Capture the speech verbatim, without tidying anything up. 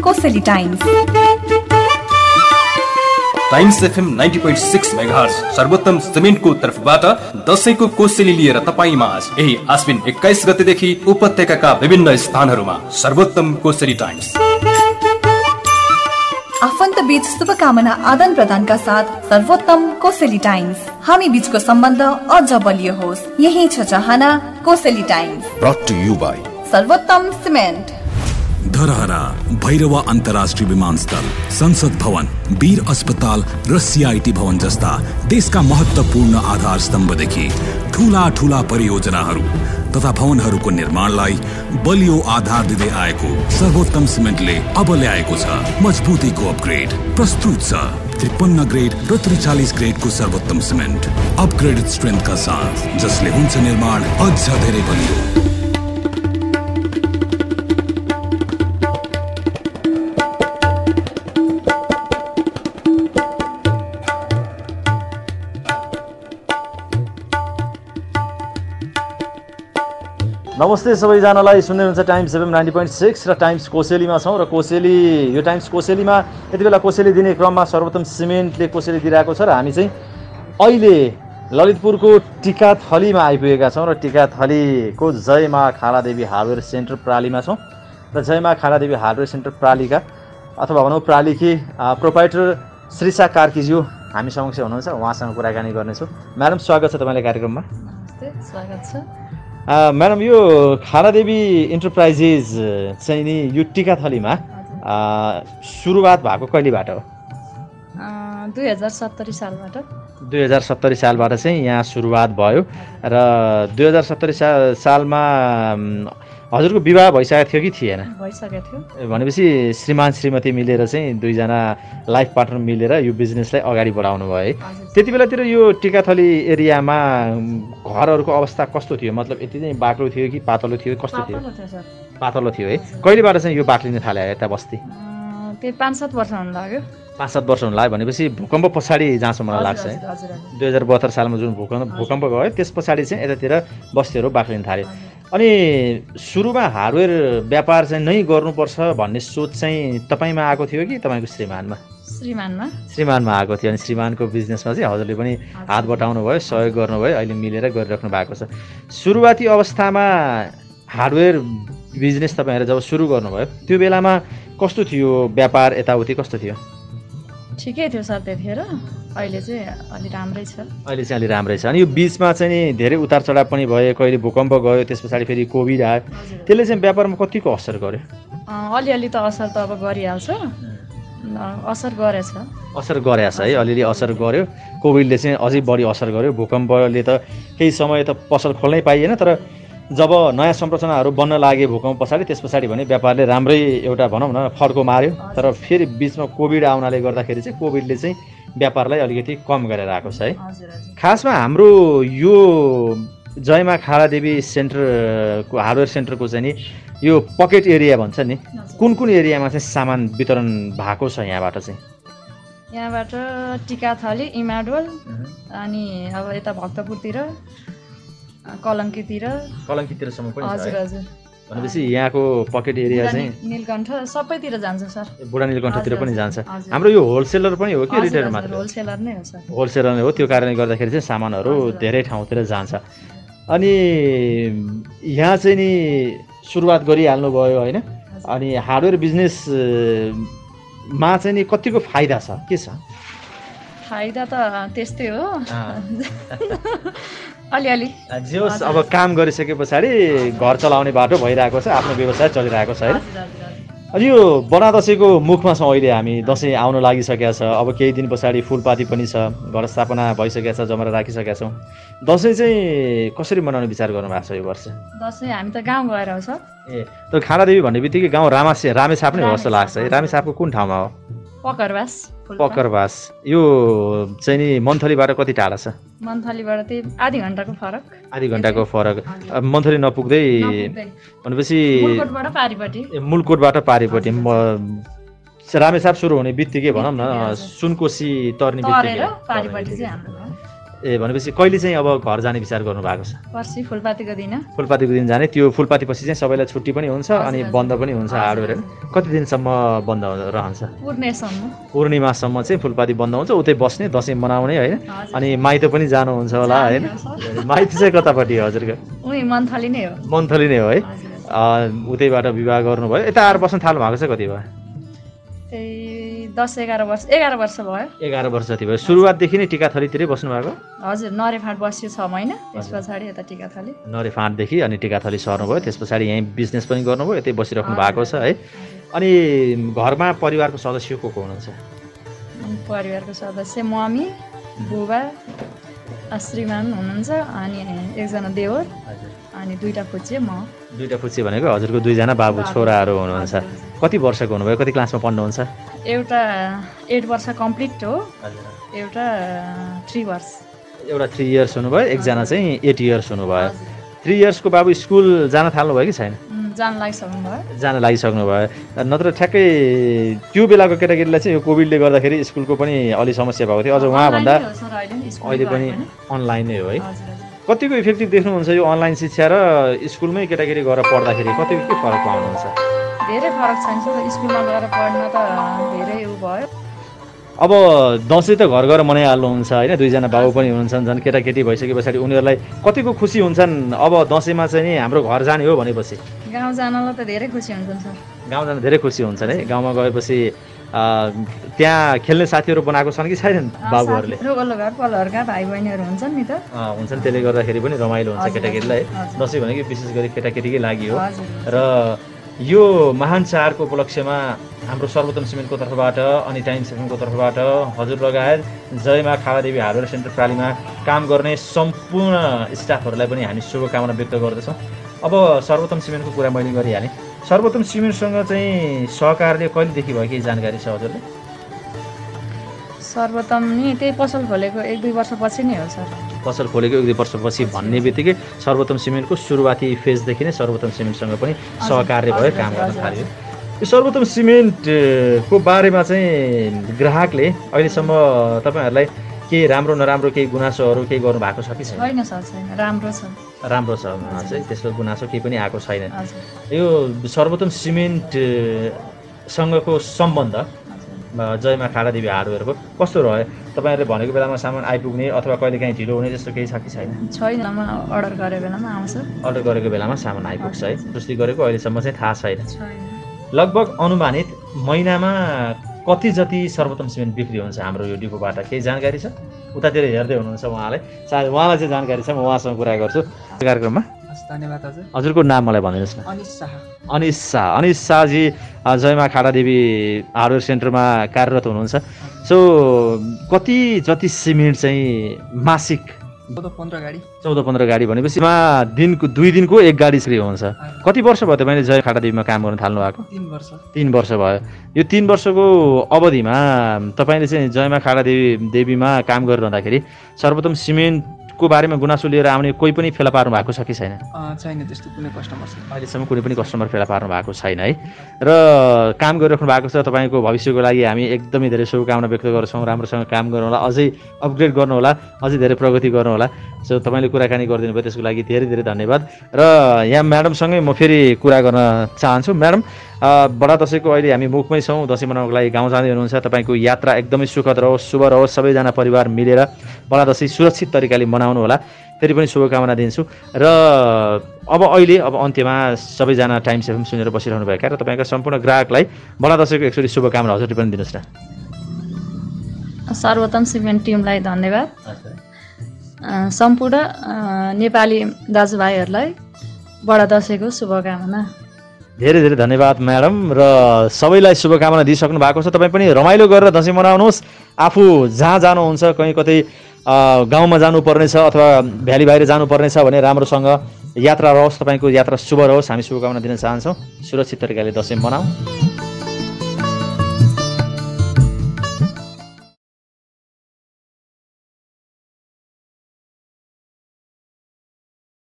कोसेली times. Times FM ninety point six megahertz Sarbottam सिमेन्टको तर्फबाट दशैंको कोसेली लिएर तपाईँ माझ यही आश्विन एक्काइस गतेदेखि उपत्यकाका विभिन्न स्थानहरूमा सर्वोत्तम कोसेली टाइम्स। आफन्त बीच शुभकामना आदान प्रदानका साथ सर्वोत्तम कोसेली टाइम्स। हामी बीचको सम्बन्ध अझ बलियो होस्, यही छ चाहना। Koseli times brought to you by Sarbottam cement. Dharahara, Bhairahawa अन्तर्राष्ट्रिय विमानस्थल, संसद भवन, वीर अस्पताल र सीआईटी भवन जस्ता देशका महत्वपूर्ण आधार स्तम्भदेखि ठूला ठूला परियोजनाहरू तथा भवनहरूको निर्माणलाई बलियो आधार दिँदै आएको सर्वोत्तम सिमेन्टले अब ल्याएको छ मजबुतीको अपग्रेड। प्रस्तुत छ त्रिपन्न ग्रेड र त्रिचालिस ग्रेडको सर्वोत्तम सिमेन्ट अपग्रेडेड स्ट्रेन्थका साथ, जसले हुन्छ निर्माण अझ धेरै बलियो। नमस्ते सबैजनालाई, सुन्दै हुनुहुन्छ times FM ninety point six र टाइम्स कोसेलीमा छौँ र कोसेली यो टाइम्स कोसेलीमा यति बेला कोसेली दिने क्रममा सर्वोत्तम सिमेन्टले कोसेली दिइरहेको छ र हामी चाहिँ अहिले ललितपुरको टिकाथलीमा आइपुगेका छौँ र टिकाथलीको जयमा खालादेवी हार्डवेयर सेन्टर प्रालीमा छौँ र जयमा खालादेवी हार्डवेयर सेन्टर प्रालीका अथवा भनौँ प्रालीकी प्रोपाइटर श्रीषा कार्कीज्यू हामी समक्ष हुनुहुन्छ। उहाँसँग कुराकानी गर्नेछौँ। म्याडम, स्वागत छ तपाईँलाई कार्यक्रममा। नमस्ते, स्वागत छ। म्याडम, यो खालादेवी इन्टरप्राइजेस चाहिँ नि यो टिकाथलीमा सुरुवात भएको कहिलेबाट हो? दुई हजार सत्तरी सालबाट दुई हजार सत्तरी सालबाट चाहिँ यहाँ सुरुवात भयो र दुई हजार सत्तरी सा सालमा हजुरको विवाह भइसकेको थियो कि थिएन? भइसकेको थियो। भनेपछि श्रीमान श्रीमती मिलेर चाहिँ दुईजना लाइफ पार्टनर मिलेर यो बिजनेसलाई अगाडि बढाउनु भयो है। त्यति बेलातिर यो टिकाथली एरियामा घरहरूको अवस्था कस्तो थियो? मतलब यति चाहिँ बाक्लो थियो कि पातलो थियो, कस्तो थियो? पातलो थियो है। कहिलेबाट चाहिँ यो बाक्लिन थाल्यो यता बस्ती? त्यही पाँच सात वर्ष हुन लाग्यो। पाँच सात वर्ष हुन लाग्यो भनेपछि भूकम्प पछाडि जहाँसम्म मलाई लाग्छ है, दुई हजार बहत्तर सालमा जुन भूकम्प भूकम्प गयो त्यस पछाडि चाहिँ यतातिर बस्तीहरू बाक्लिन थाल्यो। अनि सुरुमा हार्डवेयर व्यापार चाहिँ नै गर्नुपर्छ भन्ने सोच चाहिँ तपाईँमा आएको थियो कि तपाईँको श्रीमानमा? श्रीमानमा श्रीमानमा आएको थियो। अनि श्रीमानको बिजनेसमा चाहिँ हजुरले पनि हात बटाउनु भयो, सहयोग गर्नुभयो, अहिले मिलेर गरिराख्नु भएको छ। सुरुवाती अवस्थामा हार्डवेयर बिजनेस तपाईँहरू जब सुरु गर्नुभयो त्यो बेलामा कस्तो थियो व्यापार, यताउति कस्तो थियो? ठिकै थियो सर त्यतिखेर। अहिले चाहिँ अलि राम्रै छ। अहिले चाहिँ अलि राम्रै छ। अनि यो बिचमा चाहिँ नि धेरै उतार चढाव पनि भयो, कहिले भूकम्प गयो, त्यस पछाडि फेरि कोभिड आयो। त्यसले चाहिँ व्यापारमा कतिको असर गर्यो? अलिअलि त असर त अब गरिहाल्छ, असर गरेछ असर गरेछ है, अलिअलि असर गर्यो। कोभिडले चाहिँ अझै बढी असर गर्यो। भूकम्पले त केही समय त पसल खोल्नै पाइएन, तर जब नयाँ संरचनाहरू बन्न लागे भूकम्प पछाडि त्यस पछाडि भने व्यापारले राम्रै एउटा भनौँ न फड्को मार्यो। तर फेरि बिचमा कोभिड आउनाले गर्दाखेरि चाहिँ कोभिडले चाहिँ व्यापारलाई अलिकति कम गरेर आएको छ है। खासमा हाम्रो यो जयमा खालादेवी सेन्टरको हार्डवेयर सेन्टरको चाहिँ नि यो पकेट एरिया भन्छ नि, कुन कुन एरियामा चाहिँ सामान वितरण भएको छ यहाँबाट चाहिँ? यहाँबाट टिकाथली, इमाडोल, अनि अब यता भक्तपुरतिर, कलङ्कीतिर कलङ्कीतिरसम्म पनि छ। हजुर हजुर। भनेपछि यहाँको पकेट एरिया चाहिँ नीलकण्ठ सबैतिर जान्छ सर। बुढा नीलकण्ठतिर पनि जान्छ। हाम्रो यो होलसेलर पनि हो कि रिटेलर मात्र? होलसेलर नै हो सर। होलसेलर नै हो। त्यो कारणले गर्दाखेरि चाहिँ सामानहरू धेरै ठाउँतिर जान्छ। अनि यहाँ चाहिँ नि सुरुवात गरिहाल्नु भयो होइन? अनि हार्डवेयर बिजनेसमा चाहिँ नि कतिको फाइदा छ, के छ? फाइदा त त्यस्तै हो अलिअलि। जे होस्, अब काम गरिसके पछाडि घर चलाउने बाटो भइरहेको छ, आफ्नो व्यवसाय चलिरहेको छ होइन? अनि यो बडा दसैँको मुखमा छौँ अहिले हामी। दसैँ आउन लागिसकेको छ, अब केही दिन पछाडि फुलपाती पनि छ, घर स्थापना भइसकेको छ, जमरा राखिसकेका छौँ। दसैँ चाहिँ कसरी मनाउने विचार गर्नुभएको छ यो वर्ष? दसैँ हामी त गाउँ गएर हो सर। ए, तर खालादेवी भन्ने बित्तिकै गाउँ रामासे रामेछाप नै हो जस्तो लाग्छ है। रामेछापको कुन ठाउँमा हो? पकरबास। पकरबास यो चाहिँ नि मन्थलीबाट कति टाढा छ? मन्थलीबाट त्यही आधी घन्टाको फरक। आधी घन्टाको फरक। मन्थली नपुग्दै भनेपछि मुलकोटबाट पारिपट्टि। मुलकोटबाट पारिपट्टि रामेछाप सुरु हुने बित्तिकै भनौँ न सुनकोशी तर्ने बित्तिकै पारिपट्टि चाहिँ हाम्रो। ए भनेपछि कहिले चाहिँ अब घर जाने विचार गर्नु भएको छ? पर्सि फुलपातीको दिन फुलपातीको दिन जाने। त्यो फुलपाती पछि चाहिँ सबैलाई छुट्टी पनि हुन्छ अनि बन्द पनि हुन्छ हार्डवेयर हैन? कति दिनसम्म बन्द रहन्छ? पूर्णेसम्म पूर्णिमासम्म चाहिँ फुलपाती बन्द हुन्छ, उतै बस्ने दसैँ मनाउने हैन? अनि माइत पनि जानुहुन्छ होला हैन? माइत चाहिँ कतापट्टि हजुरको? उही मन्थली नै हो। मन्थली नै हो है? उतैबाट विवाह गर्नुभयो। यता आएर बस्न थाल्नु भएको चाहिँ कति भयो? त्यही दस एघार वर्ष एघार वर्ष भयो। एघार वर्ष जति भयो। सुरुवातदेखि नै टिकाथलीतिरै बस्नु भएको? हजुर, नरेफाँट बस्यो छ महिना, त्यस पछाडि यता टिकाथली। नरेफाँटदेखि अनि टिकाथली सर्नुभयो, त्यस पछाडि यहीँ बिजनेस पनि गर्नुभयो, यतै बसिराख्नु भएको छ है? अनि घरमा परिवारको सदस्य को को हुनुहुन्छ? परिवारको सदस्य मम्मी, बुबा, श्रीमान हुनुहुन्छ, अनि एकजना देवर, अनि दुईटा फुच्चे म। दुईटा फुच्चे भनेको हजुरको दुईजना बाबु छोराहरू हुनुहुन्छ। कति वर्षको हुनुभयो? कति क्लासमा पढ्नुहुन्छ? एउटा एट वर्ष कम्प्लिट हो, एउटा थ्री वर्ष। एउटा थ्री इयर्स हुनुभयो, एकजना चाहिँ एट इयर्स हुनुभयो। थ्री इयर्सको बाबु स्कुल जान थाल्नुभयो कि छैन? जान लागिसक्नु भयो। जान लागिसक्नु भयो। नत्र ठ्याक्कै त्यो बेलाको केटाकेटीलाई चाहिँ यो कोभिडले गर्दाखेरि स्कुलको पनि अलि समस्या भएको थियो। अझ उहाँभन्दा अहिले पनि अनलाइन नै हो है? कतिको इफेक्टिभ देख्नुहुन्छ यो अनलाइन शिक्षा र स्कुलमै केटाकेटी गएर पढ्दाखेरि कतिको के फरक पाउनुहुन्छ? धेरै फरक छ नि, स्कुलमा गएर पढ्न त धेरै उ भयो। अब दसैँ त घर गएर मनाइहाल्नुहुन्छ होइन? दुईजना बाबु पनि हुनुहुन्छ, झन् केटाकेटी भइसके पछाडि उनीहरूलाई कतिको खुसी हुन्छन् अब दसैँमा चाहिँ नि हाम्रो घर जाने हो भनेपछि? गाउँ जानलाई त धेरै खुसी हुन्छन् सर। गाउँ जान धेरै खुसी हुन्छन् है? गाउँमा गएपछि त्यहाँ खेल्ने साथीहरू बनाएको छन् कि छैनन् बाबुहरूले? वल्लो घर पल्लोहरूका भाइ बहिनीहरू हुन्छन् नि त। हुन्छन्, त्यसले गर्दाखेरि पनि रमाइलो हुन्छ केटाकेटीलाई। दसैँ भनेको विशेष गरी केटाकेटीकै लागि हो। र यो महान चाडको उपलक्ष्यमा हाम्रो सर्वोत्तम सिमेन्टको तर्फबाट अनि टाइम्स एफएमको तर्फबाट हजुर लगायत जयमा खावादेवी हार्डवेयर सेन्टर प्रालीमा काम गर्ने सम्पूर्ण स्टाफहरूलाई पनि हामी शुभकामना व्यक्त गर्दछौँ। अब सर्वोत्तम सिमेन्टको कुरा मैले गरिहालेँ। सर्वोत्तम सिमेन्टसँग चाहिँ सहकार्य कहिलेदेखि भयो, केही जानकारी छ हजुरले? सर्वोत्तम नि त्यही पसल खोलेको एक दुई वर्षपछि नै हो सर। पसल खोलेको एक दुई वर्षपछि भन्ने बित्तिकै सर्वोत्तम सिमेन्टको सुरुवाती फेजदेखि नै सर्वोत्तम सिमेन्टसँग पनि सहकार्य भयो, काम गर्न थाल्यो। यो सर्वोत्तम सिमेन्टको बारेमा चाहिँ ग्राहकले अहिलेसम्म तपाईँहरूलाई केही राम्रो नराम्रो केही गुनासोहरू केही गर्नु भएको छ कि छैन? छैन सर, छैन, राम्रो छ। राम्रो छ चाहिँ त्यसको गुनासो केही पनि आएको छैन। यो सर्वोत्तम सिमेन्टसँगको सम्बन्ध जयमा खाडादेवी हार्डवेयरको कस्तो रह्यो? तपाईँहरूले भनेको बेलामा सामान आइपुग्ने अथवा कहिले काहीँ ढिलो हुने जस्तो केही छ कि छैन? छैन, अर्डर गरेको बेलामा आउँछ। अर्डर गरेको बेलामा सामान आइपुग्छ है? पुष्टि गरेको अहिलेसम्म चाहिँ थाहा छैन। लगभग अनुमानित महिनामा कति जति सर्वोत्तम सिमेन्ट बिक्री हुन्छ हाम्रो यो डिपोबाट, केही जानकारी छ? उतातिर हेर्दै हुनुहुन्छ उहाँलाई, सायद उहाँलाई चाहिँ जानकारी छ, म उहाँसँग कुरा गर्छु कार्यक्रममा। धन्यवाद हजुर। हजुरको नाम मलाई भनिदिनुहोस् न। अनिस शाह। अनिस शाह। अनिस शाहजी जयमा खाडादेवी हार्डवेयर सेन्टरमा कार्यरत हुनुहुन्छ। सो कति जति सिमेन्ट चाहिँ मासिक? चौध पन्ध्र गाडी। चौध पन्ध्र गाडी भनेपछि दिनको दुई दिनको एक गाडी फ्री हुन्छ। कति वर्ष भयो तपाईँले जय खाडादेवीमा काम गर्न थाल्नु भएको? तीन वर्ष। तीन वर्ष भयो। यो तीन वर्षको अवधिमा तपाईँले चाहिँ जयमा खाडादेवी देवीमा काम गरिरहँदाखेरि सर्वोत्तम सिमेन्टको बारेमा गुनासो लिएर आउने कोही पनि फेला पार्नु भएको छ कि छैन? छैन, त्यस्तो कुनै कस्टमर छैन अहिलेसम्म। कुनै पनि कस्टमर फेला पार्नु भएको छैन है? र काम गरिराख्नु भएको छ। तपाईँको भविष्यको लागि हामी एकदमै धेरै शुभकामना व्यक्त गर्छौँ। राम्रोसँग काम गर्नुहोला, अझै अपग्रेड गर्नुहोला, अझै धेरै प्रगति गर्नुहोला। सो तपाईँले कुराकानी गरिदिनु भयो त्यसको लागि धेरै धेरै धन्यवाद। र यहाँ म्याडमसँगै म फेरि कुरा गर्न चाहन्छु। म्याडम, बडा दसैँको अहिले हामी मुखमै छौँ, दसैँ मनाउनको लागि गाउँ जाँदै हुनुहुन्छ। तपाईँको यात्रा एकदमै सुखद रहोस्, शुभ रहोस्, सबैजना परिवार मिलेर बडा दसैँ सुरक्षित तरिकाले मनाउनु होला, फेरि पनि शुभकामना दिन्छु। र अब अहिले अब अन्त्यमा सबैजना टाइम्स एफएम सुनेर बसिरहनु भएका र तपाईँका सम्पूर्ण ग्राहकलाई बडा दसैँको एकचोटि शुभकामना हजुरले पनि दिनुहोस् न। सर्वोत्तम सिमेन्ट टिमलाई धन्यवाद। सम्पूर्ण नेपाली दाजुभाइहरूलाई बडा दसैँको शुभकामना। धेरै धेरै धन्यवाद म्याडम। र सबैलाई शुभकामना दिइसक्नु भएको छ। तपाईँ पनि रमाइलो गरेर दसैँ मनाउनुहोस्। आफू जहाँ जानुहुन्छ, कहीँ कतै गाउँमा जानुपर्नेछ अथवा भ्याली बाहिर जानुपर्नेछ भने राम्रोसँग यात्रा रहोस्, तपाईँको यात्रा शुभ रहोस्, हामी शुभकामना दिन चाहन्छौँ। सुरक्षित तरिकाले दसैँ मनाऊ।